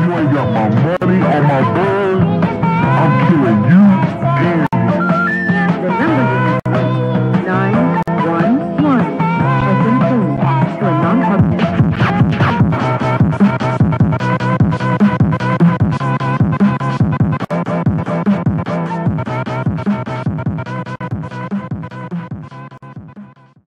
ain't got my money or my bird, I'm killing you